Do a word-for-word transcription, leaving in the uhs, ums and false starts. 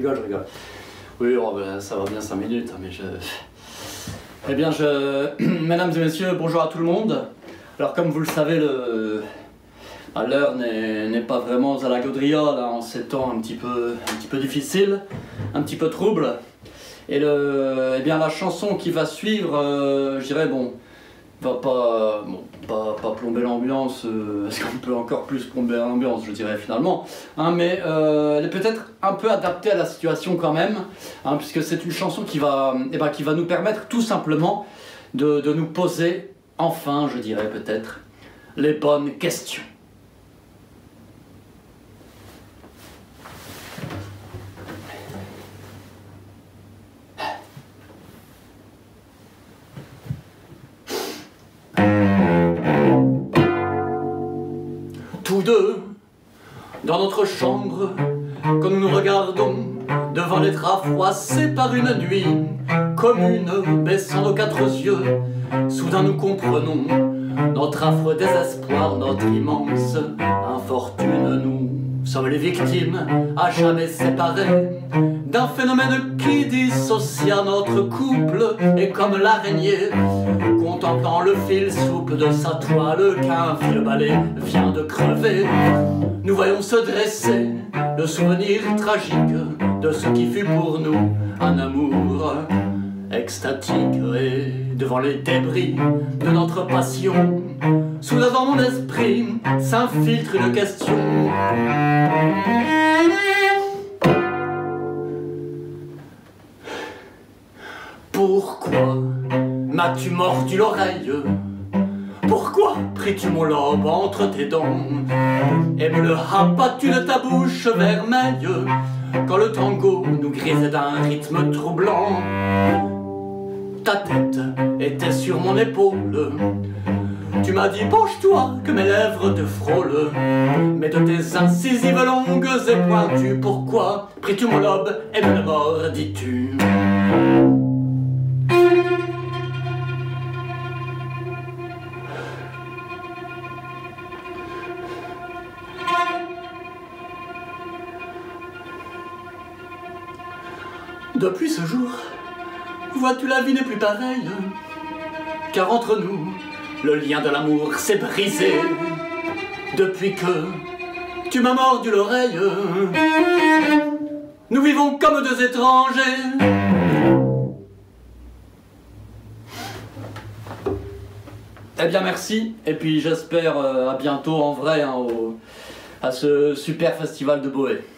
rigole, je rigole. Oui, oh, ben, ça va bien cinq minutes, hein, mais je... Eh bien, je... Mesdames et messieurs, bonjour à tout le monde. Alors, comme vous le savez, le... l'heure n'est pas vraiment à la gaudriole, hein, en ces temps un petit peu, un petit peu difficile, un petit peu trouble. Et le... eh bien, la chanson qui va suivre, euh, je dirais, bon, va pas, bon, pas, pas plomber l'ambiance, euh, parce qu'on peut encore plus plomber l'ambiance, je dirais finalement, hein, mais euh, elle est peut-être un peu adaptée à la situation quand même, hein, puisque c'est une chanson qui va, eh ben, qui va nous permettre tout simplement de, de nous poser, enfin, je dirais peut-être, les bonnes questions. Tous deux, dans notre chambre, quand nous nous regardons devant les draps froissés par une nuit commune, baissant nos quatre yeux, soudain nous comprenons notre affreux désespoir, notre immense infortune. Nous sommes les victimes, à jamais séparées, d'un phénomène qui dissocia notre couple, et comme l'araignée, contemplant le fil souple de sa toile qu'un vieux balai vient de crever, nous voyons se dresser le souvenir tragique de ce qui fut pour nous un amour extatique. Et devant les débris de notre passion, soudain dans mon esprit s'infiltre une question. Pourquoi m'as-tu mordu l'oreille? Pourquoi pris-tu mon lobe entre tes dents et me le rabattu de ta bouche vermeille quand le tango nous grisait d'un rythme troublant? Ta tête était sur mon épaule. Tu m'as dit penche-toi que mes lèvres te frôlent, mais de tes incisives longues et pointues, pourquoi pris-tu mon lobe et me le mordis-tu? Depuis ce jour, vois-tu, la vie n'est plus pareille, car entre nous, le lien de l'amour s'est brisé. Depuis que tu m'as mordu l'oreille, nous vivons comme deux étrangers. Eh bien merci, et puis j'espère euh, à bientôt en vrai, hein, au, à ce super festival de Boé.